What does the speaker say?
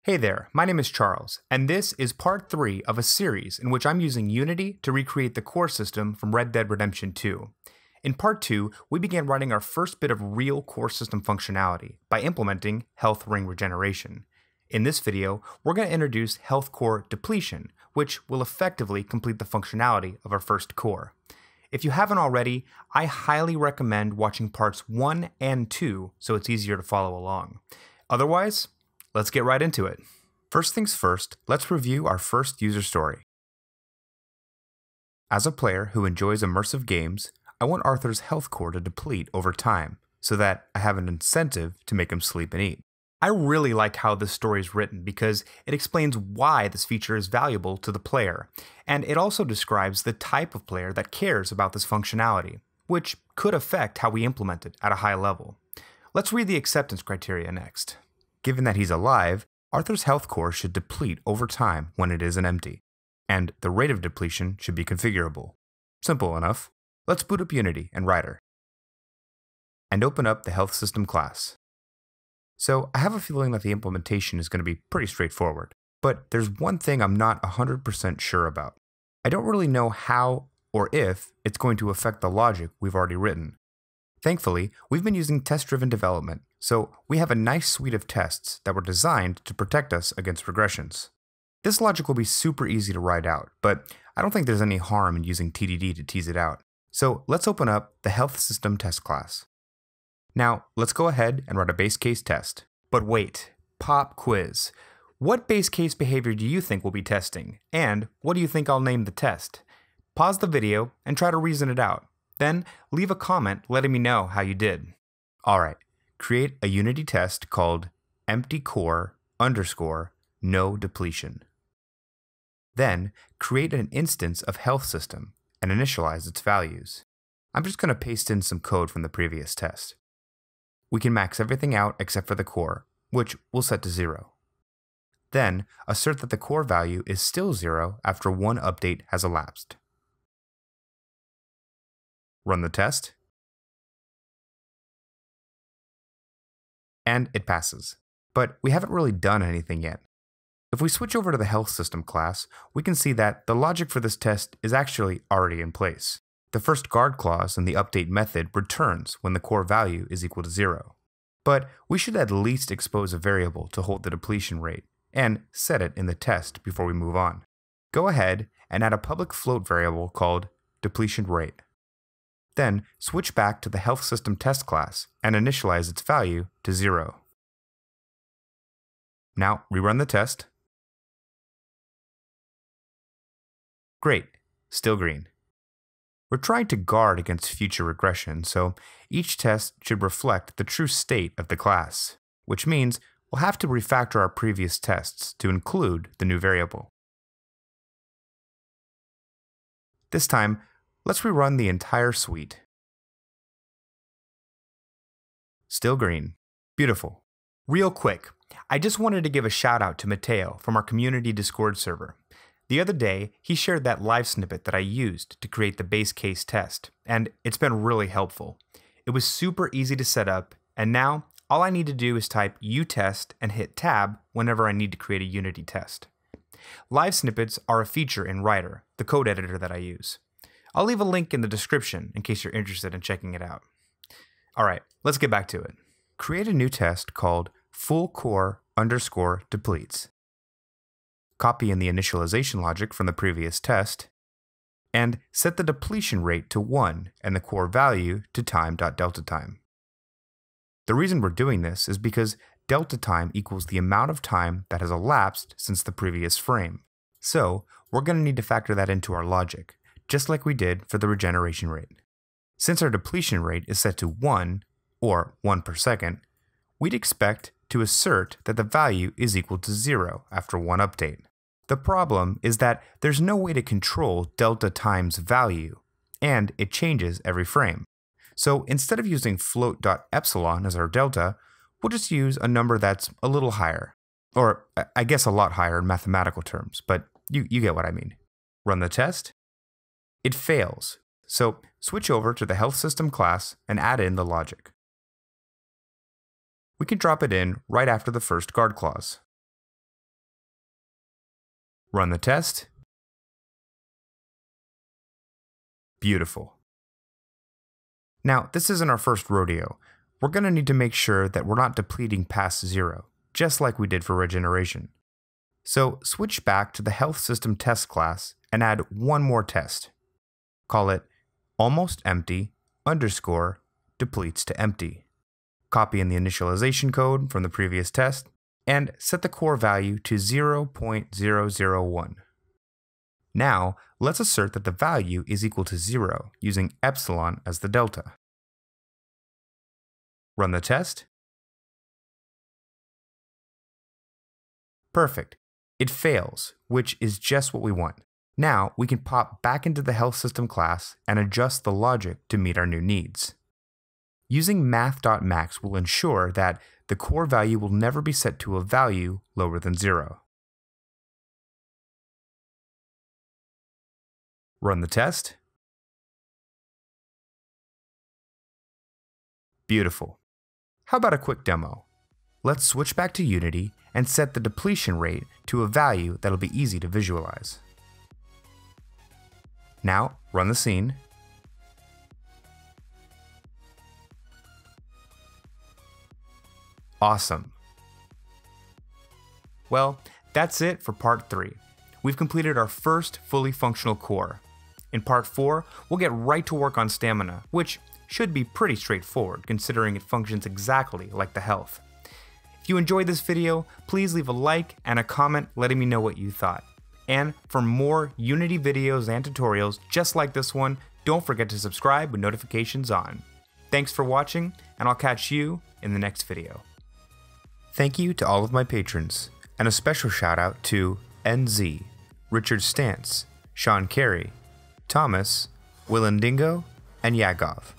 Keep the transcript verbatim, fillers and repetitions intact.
Hey there, my name is Charles, and this is part three of a series in which I'm using Unity to recreate the core system from Red Dead Redemption two. In part two, we began writing our first bit of real core system functionality by implementing health ring regeneration. In this video, we're going to introduce health core depletion, which will effectively complete the functionality of our first core. If you haven't already, I highly recommend watching parts one and two so it's easier to follow along. Otherwise, let's get right into it. First things first, let's review our first user story. As a player who enjoys immersive games, I want Arthur's health core to deplete over time so that I have an incentive to make him sleep and eat. I really like how this story is written because it explains why this feature is valuable to the player, and it also describes the type of player that cares about this functionality, which could affect how we implement it at a high level. Let's read the acceptance criteria next. Given that he's alive, Arthur's health core should deplete over time when it isn't empty, and the rate of depletion should be configurable. Simple enough. Let's boot up Unity and Writer, and open up the health system class. So I have a feeling that the implementation is going to be pretty straightforward, but there's one thing I'm not one hundred percent sure about. I don't really know how or if it's going to affect the logic we've already written. Thankfully, we've been using test-driven development, so we have a nice suite of tests that were designed to protect us against regressions. This logic will be super easy to write out, but I don't think there's any harm in using T D D to tease it out. So let's open up the health system test class. Now, let's go ahead and write a base case test. But wait, pop quiz. What base case behavior do you think we'll be testing? And what do you think I'll name the test? Pause the video and try to reason it out. Then leave a comment letting me know how you did. Alright, create a Unity test called empty core underscore no depletion. Then create an instance of health system and initialize its values. I'm just going to paste in some code from the previous test. We can max everything out except for the core, which we'll set to zero. Then assert that the core value is still zero after one update has elapsed. Run the test, and it passes. But we haven't really done anything yet. If we switch over to the health system class, we can see that the logic for this test is actually already in place. The first guard clause in the update method returns when the core value is equal to zero. But we should at least expose a variable to hold the depletion rate and set it in the test before we move on. Go ahead and add a public float variable called depletion rate. Then switch back to the health system test class and initialize its value to zero. Now rerun the test. Great, still green. We're trying to guard against future regression, so each test should reflect the true state of the class, which means we'll have to refactor our previous tests to include the new variable. This time, let's rerun the entire suite. Still green. Beautiful. Real quick, I just wanted to give a shout out to Mateo from our community Discord server. The other day, he shared that live snippet that I used to create the base case test, and it's been really helpful. It was super easy to set up, and now all I need to do is type utest and hit tab whenever I need to create a Unity test. Live snippets are a feature in Writer, the code editor that I use. I'll leave a link in the description in case you're interested in checking it out. Alright, let's get back to it. Create a new test called full core underscore depletes. Copy in the initialization logic from the previous test, and set the depletion rate to one and the core value to time.deltaTime. The reason we're doing this is because delta time equals the amount of time that has elapsed since the previous frame. So we're going to need to factor that into our logic, just like we did for the regeneration rate. Since our depletion rate is set to one, or one per second, we'd expect to assert that the value is equal to zero after one update. The problem is that there's no way to control delta time's value, and it changes every frame. So instead of using float.epsilon as our delta, we'll just use a number that's a little higher. Or I guess a lot higher in mathematical terms, but you, you get what I mean. Run the test. It fails, so switch over to the health system class and add in the logic. We can drop it in right after the first guard clause. Run the test. Beautiful. Now, this isn't our first rodeo. We're going to need to make sure that we're not depleting past zero, just like we did for regeneration. So switch back to the health system test class and add one more test. Call it almost empty underscore depletes to empty. Copy in the initialization code from the previous test and set the core value to zero point zero zero one. Now, let's assert that the value is equal to zero using epsilon as the delta. Run the test. Perfect. It fails, which is just what we want. Now, we can pop back into the health system class and adjust the logic to meet our new needs. Using math.max will ensure that the core value will never be set to a value lower than zero. Run the test. Beautiful. How about a quick demo? Let's switch back to Unity and set the depletion rate to a value that'll be easy to visualize. Now, run the scene. Awesome. Well, that's it for part three. We've completed our first fully functional core. In part four, we'll get right to work on stamina, which should be pretty straightforward considering it functions exactly like the health. If you enjoyed this video, please leave a like and a comment letting me know what you thought. And for more Unity videos and tutorials just like this one, don't forget to subscribe with notifications on. Thanks for watching, and I'll catch you in the next video. Thank you to all of my patrons, and a special shout out to N Z, Richard Stantz, Sean Carey, Thomas, Willandingo, and Yagov.